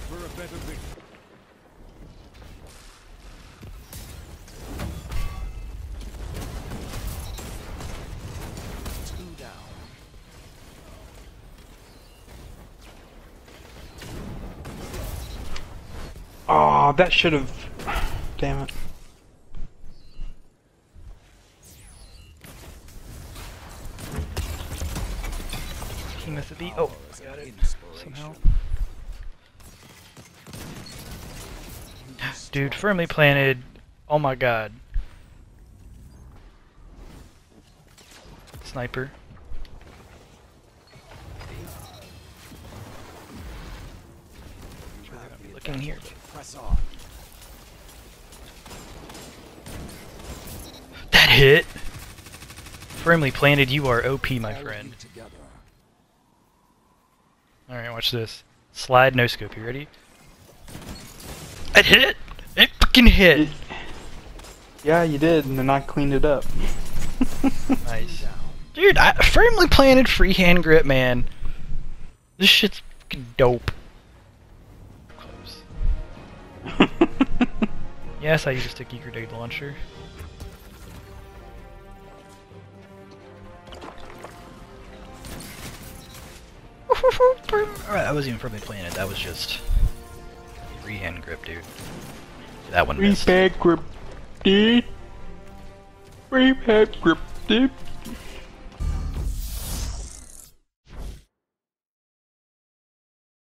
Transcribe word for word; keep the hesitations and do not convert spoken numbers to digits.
for a better victory. Oh, that should have. Damn it. He missed a beat. Oh, I got it. Somehow. Dude, firmly planted. Oh my god. Sniper. Sure they're gonna be looking here. Press on. That hit! Firmly planted, you are O P, my friend. Alright, watch this. Slide, no scope. You ready? It hit! It fucking hit! It, yeah, you did, and then I cleaned it up. Nice. Dude, I firmly planted freehand grip, man. This shit's fucking dope. Close. Yes, I use a sticky grenade launcher. Alright, that wasn't even firmly planted, that was just freehand grip, dude. That one missed. Freehand grip, dude. Freehand grip, dude.